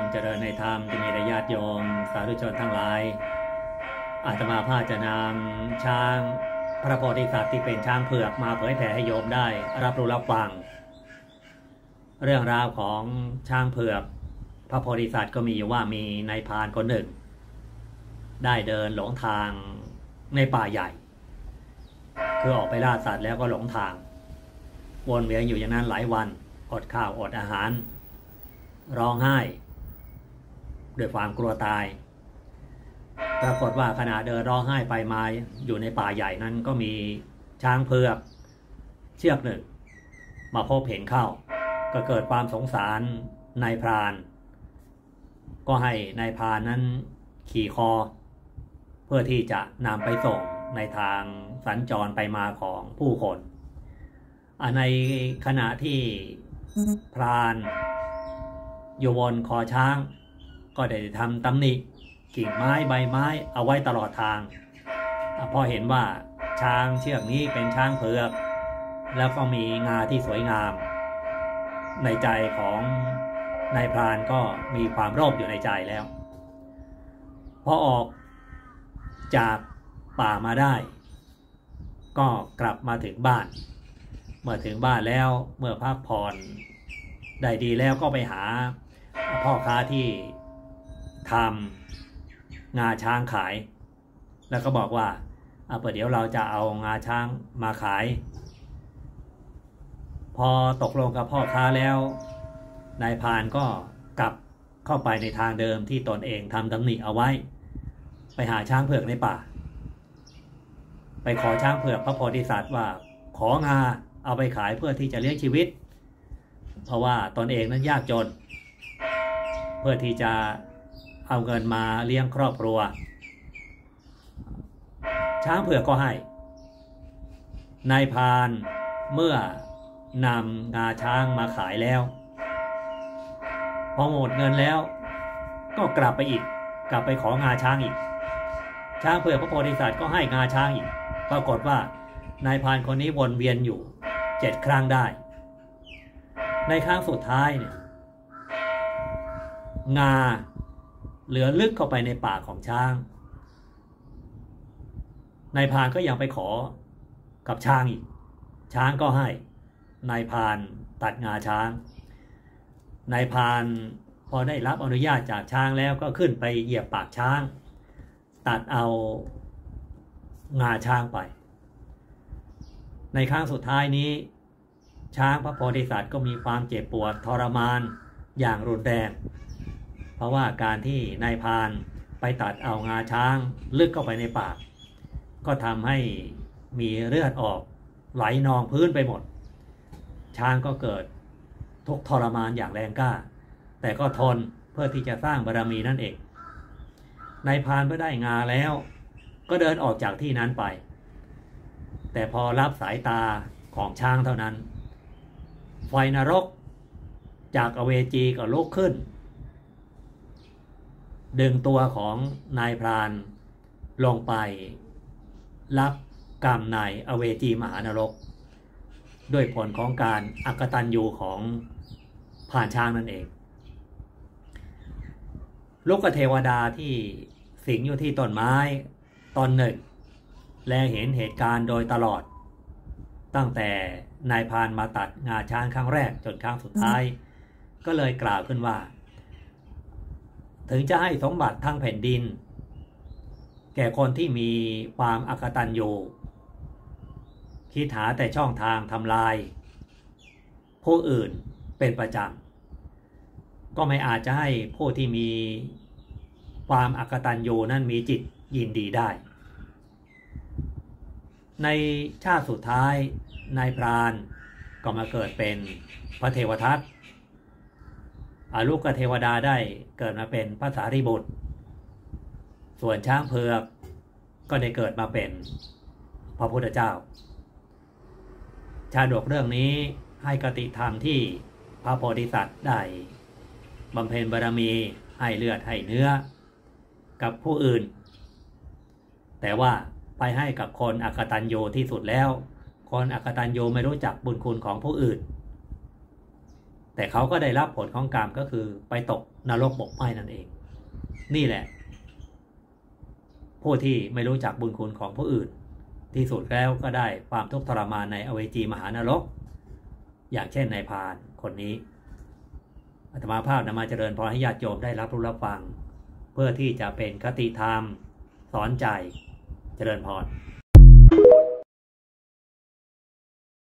เจริญในธรรมจะมีญาติโยมสาธุชนทั้งหลายอาตมาภาพจะนำช้างพระโพธิสัตว์ที่เป็นช้างเผือกมาเผยแผ่ให้โยมได้รับรู้รับฟังเรื่องราวของช้างเผือกพระโพธิสัตว์ก็มีอยู่ว่ามีนายพรานคนหนึ่งได้เดินหลงทางในป่าใหญ่คือออกไปล่าสัตว์แล้วก็หลงทางวนเวียนอยู่อย่างนั้นหลายวันอดข้าวอดอาหารร้องไห้ด้วยความกลัวตายปรากฏว่าขณะเดินร้องไห้ไปมาอยู่ในป่าใหญ่นั้นก็มีช้างเผือกเชือกหนึ่งมาพบเห็นเข้าก็เกิดความสงสารนายพรานก็ให้นายพรานนั้นขี่คอเพื่อที่จะนำไปส่งในทางสัญจรไปมาของผู้คนในขณะที่พรานอยู่บนคอช้างก็ได้ทำตำหนิกิ่งไม้ใบไม้เอาไว้ตลอดทางพอเห็นว่าช้างเชือกนี้เป็นช้างเผือกแล้วก็มีงาที่สวยงามในใจของนายพรานก็มีความโลภอยู่ในใจแล้วพอออกจากป่ามาได้ก็กลับมาถึงบ้านเมื่อถึงบ้านแล้วเมื่อพักผ่อนได้ดีแล้วก็ไปหาพ่อค้าที่ทำงาช้างขายแล้วก็บอกว่าเดี๋ยวเราจะเอางาช้างมาขายพอตกลงกับพ่อค้าแล้วนายพรานก็กลับเข้าไปในทางเดิมที่ตนเองทำตำหนิเอาไว้ไปหาช้างเผือกในป่าไปขอช้างเผือกพระโพธิสัตว์ว่าของาเอาไปขายเพื่อที่จะเลี้ยงชีวิตเพราะว่าตนเองนั้นยากจนเพื่อที่จะเอาเงินมาเลี้ยงครอบครัวช้างเผือกก็ให้นายพรานเมื่อนำงาช้างมาขายแล้วพอหมดเงินแล้วก็กลับไปของาช้างอีกช้างเผือกพระโพธิสัตว์ก็ให้งาช้างอีกปรากฏว่านายพรานคนนี้วนเวียนอยู่7 ครั้งได้ในครั้งสุดท้ายเนี่ยงาเหลือลึกเข้าไปในปากของช้างนายพรานก็ยังไปขอกับช้างอีกช้างก็ให้นายพรานตัดงาช้างนายพรานพอได้รับอนุญาตจากช้างแล้วก็ขึ้นไปเหยียบปากช้างตัดเอางาช้างไปในครั้งสุดท้ายนี้ช้างพระโพธิสัตว์ก็มีความเจ็บปวดทรมานอย่างรุนแรงเพราะว่าการที่นายพรานไปตัดเอางาช้างลึกเข้าไปในปากก็ทำให้มีเลือดออกไหลนองพื้นไปหมดช้างก็เกิดทุกข์ทรมานอย่างแรงกล้าแต่ก็ทนเพื่อที่จะสร้างบารมีนั่นเองนายพรานเมื่อได้งาแล้วก็เดินออกจากที่นั้นไปแต่พอรับสายตาของช้างเท่านั้นไฟนรกจากอเวจีก็ลุกขึ้นดึงตัวของนายพรานลงไปรับกรรมในอเวจีมหานรกด้วยผลของการอกตัญญูของพรานช้างนั่นเองลูกเทวดาที่สิงอยู่ที่ต้นไม้ต้นหนึ่งและเห็นเหตุการณ์โดยตลอดตั้งแต่นายพรานมาตัดงาช้างครั้งแรกจนครั้งสุดท้ายก็เลยกล่าวขึ้นว่าถึงจะให้สมบัติทั้งแผ่นดินแก่คนที่มีความอกตัญญูคิดหาแต่ช่องทางทำลายผู้อื่นเป็นประจำก็ไม่อาจจะให้ผู้ที่มีความอกตัญญูนั้นมีจิตยินดีได้ในชาติสุดท้ายนายพรานก็มาเกิดเป็นพระเทวทัตลูกเทวดาได้เกิดมาเป็นพระสารีบุตรส่วนช้างเผือกก็ได้เกิดมาเป็นพระพุทธเจ้าชาดกเรื่องนี้ให้คติธรรมที่พระโพธิสัตว์ได้บำเพ็ญบารมีให้เลือดให้เนื้อกับผู้อื่นแต่ว่าไปให้กับคนอกตัญญูที่สุดแล้วคนอกตัญญูไม่รู้จักบุญคุณของผู้อื่นแแต่เขาก็ได้รับผลของกรรมก็คือไปตกนรกบกไหม้นั่นเอง นี่แหละผู้ที่ไม่รู้จักบุญคุณของผู้อื่นที่สุดแล้วก็ได้ความทุกข์ทรมานในอเวจีมหานรกอย่างเช่นนายพรานคนนี้อาตมาภาพนำมาเจริญพรให้ญาติโยมได้รับรู้รับฟังเพื่อที่จะเป็นคติธรรมสอนใจเจริญพร